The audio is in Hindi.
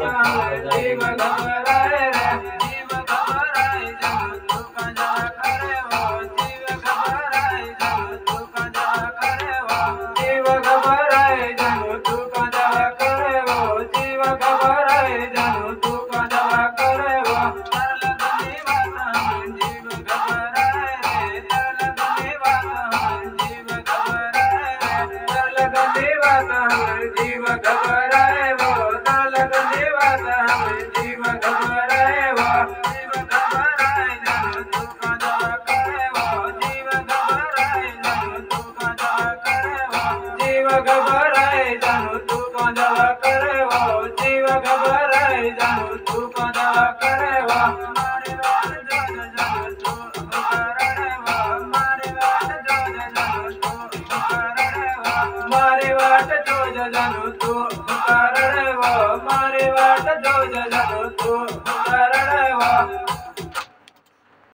जीव घबराए रे जीव घबराए जब तू कंजा करे वो जीव घबराए जब तू कंजा करे वो जीव घबराए जब तू कंजा करे वो जीव घबराए जब तू कंजा करे वो डर लगनी बात हम जीव घबराए रे डर लगनी बात हम जीव घबराए रे डर लगनी बात हम जीव घबराए वो डर लगनी बात हम जीव घबराए वो जीव घबराए जब तू कंजा करे वो जीव घबराए जब तू कंजा करे वो जीव घबराए जब तू कंजा करे वो जीव घबराए जब तू कंजा करे वो मारे वाट जो जब तू करे वो मारे वाट जो जब तू करे वो मारे वाट जो जब तू करे वो मारे वाट जो जब